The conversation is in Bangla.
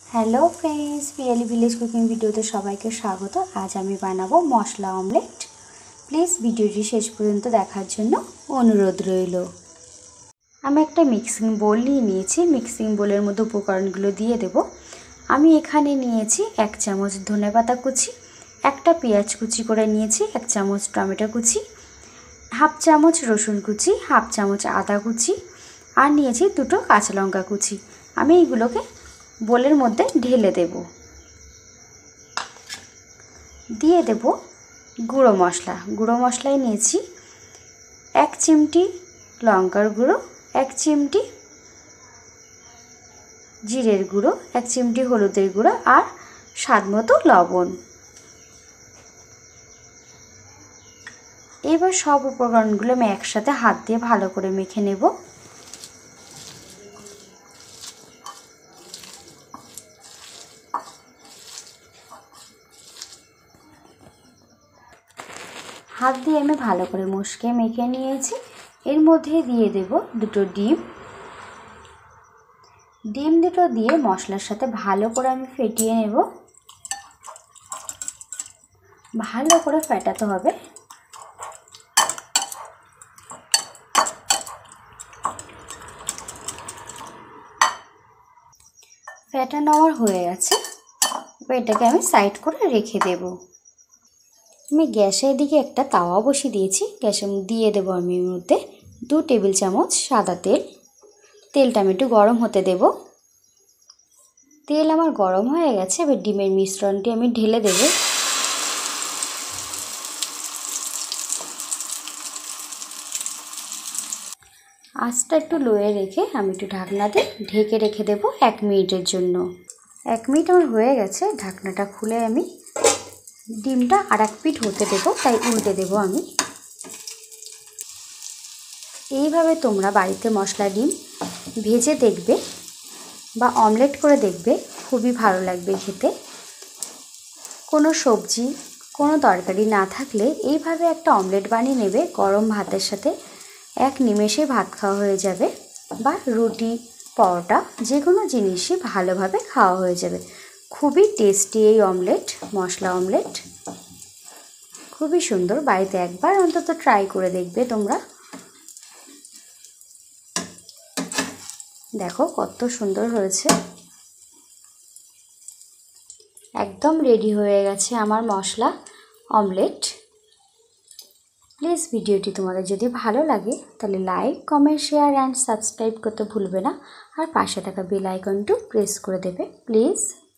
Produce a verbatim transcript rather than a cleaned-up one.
Hello friends, Piyali village cooking ভিডিওতে সবাইকে স্বাগত। আজ আমি বানাবো মশলা অমলেট। প্লিজ ভিডিওটি শেষ পর্যন্ত দেখার জন্য অনুরোধ রইল। আমি একটা মিক্সিং বোল নিয়ে নিয়েছি। মিক্সিং বোলের মধ্যে উপকরণগুলো দিয়ে দেব। আমি এখানে নিয়েছি এক চামচ ধনেপাতা কুচি, একটা পেঁয়াজ কুচি করে নিয়েছি, এক চামচ টমেটো কুচি, হাফ চামচ রসুন কুচি, হাফ চামচ আদা কুচি, আর নিয়েছি দুটো কাঁচা লঙ্কা কুচি। আমি এইগুলোকে বোলের মধ্যে ঢেলে দেব। দিয়ে দেব গুঁড়ো মশলা। গুঁড়ো মশলায় নিয়েছি এক চিমটি লঙ্কার গুঁড়ো, এক চিমটি জিরের গুঁড়ো, এক চিমটি হলুদের গুঁড়ো আর স্বাদ মতো লবণ। এবার সব উপকরণগুলো আমি একসাথে হাত দিয়ে ভালো করে মেখে নেব। হাত দিয়ে আমি ভালো করে মুশকে মেখে নিয়েছি। এর মধ্যে দিয়ে দেব দুটো ডিম। ডিম দুটো দিয়ে মশলার সাথে ভালো করে আমি ফেটিয়ে নেব। ভালো করে ফেটাতে হবে। ফেটানো আমার হয়ে গেছে। এবার এটাকে আমি সাইড করে রেখে দেব। আমি গ্যাসের দিকে একটা তাওয়া বসিয়ে দিয়েছি। গ্যাসে দিয়ে দেবো আমি এর মধ্যে দু টেবিল চামচ সাদা তেল। তেলটা আমি একটু গরম হতে দেব। তেল আমার গরম হয়ে গেছে। এবার ডিমের মিশ্রণটি আমি ঢেলে দেব। আঁচটা একটু লোয়ে রেখে আমি একটু ঢাকনাতে ঢেকে রেখে দেব এক মিনিটের জন্য। এক মিনিট আমার হয়ে গেছে। ঢাকনাটা খুলে আমি ডিমটা আর এক পিঠ হতে দেবো, তাই উল্টে দেবো আমি। এইভাবে তোমরা বাড়িতে মশলা ডিম ভেজে দেখবে বা অমলেট করে দেখবে, খুবই ভালো লাগবে খেতে। কোনো সবজি কোনো তরকারি না থাকলে এইভাবে একটা অমলেট বানিয়ে নেবে। গরম ভাতের সাথে এক নিমেষে ভাত খাওয়া হয়ে যাবে, বা রুটি পরোটা যে কোনো জিনিসই ভালোভাবে খাওয়া হয়ে যাবে। খুবই টেস্টি এই অমলেট, মশলা অমলেট খুবই সুন্দর। বাড়িতে একবার অন্তত ট্রাই করে দেখবে তোমরা। দেখো কত সুন্দর হয়েছে। একদম রেডি হয়ে গেছে আমার মশলা অমলেট। প্লিজ ভিডিওটি তোমাদের যদি ভালো লাগে তাহলে like, comment, share and subscribe করতে ভুলবে না। আর পাশে থাকা বেল আইকনটি প্রেস করে দেবে প্লিজ।